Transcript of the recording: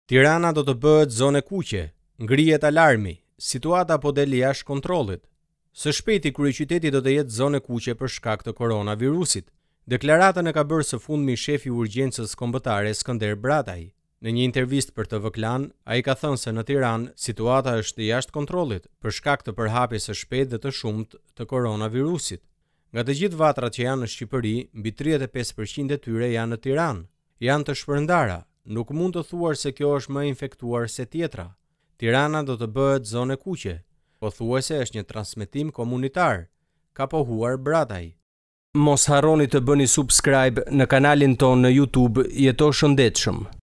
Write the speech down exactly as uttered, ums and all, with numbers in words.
Tirana do të bëhet zonë kuqe, ngrihet alarmi, situata po del jashtë kontrollit. Së shpejti kryeqyteti do të jetë zonë kuqe për shkak të koronavirusit. Deklaratën e ka bërë së fundmi shefi i urgjencës kombëtare Skënder Brataj. Në një intervistë për T V Klan, ai ka thënë se në Tiranë situata është jashtë kontrollit për shkak të përhapjes së shpejtë dhe të shumtë të koronavirusit. Nga të gjithë vatrat që janë në Shqipëri, mbi tridhjetë e pesë përqind e tyre janë në Tiranë. Janë të shpërndara, nuk mund të thuar se kjo është më infektuar se tjetra. Tirana do të bëhet zonë kuqe, pothuajse është një transmetim komunitar, ka pohuar Brataj. Mos harroni të bëni subscribe në kanalin tonë në YouTube Jeto Shëndetshëm.